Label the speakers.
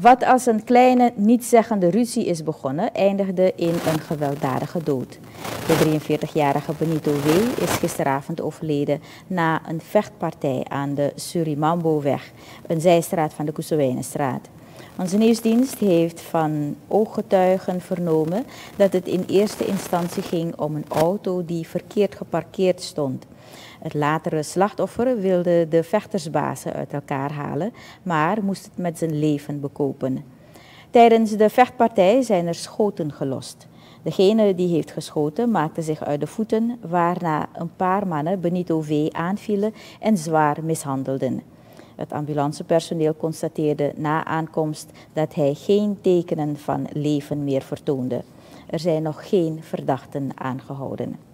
Speaker 1: Wat als een kleine, nietszeggende ruzie is begonnen, eindigde in een gewelddadige dood. De 43-jarige Benito W. is gisteravond overleden na een vechtpartij aan de Surimambo-weg, een zijstraat van de Koesowijnenstraat. Onze nieuwsdienst heeft van ooggetuigen vernomen dat het in eerste instantie ging om een auto die verkeerd geparkeerd stond. Het latere slachtoffer wilde de vechtersbazen uit elkaar halen, maar moest het met zijn leven bekopen. Tijdens de vechtpartij zijn er schoten gelost. Degene die heeft geschoten maakte zich uit de voeten, waarna een paar mannen Benito W. aanvielen en zwaar mishandelden. Het ambulancepersoneel constateerde na aankomst dat hij geen tekenen van leven meer vertoonde. Er zijn nog geen verdachten aangehouden.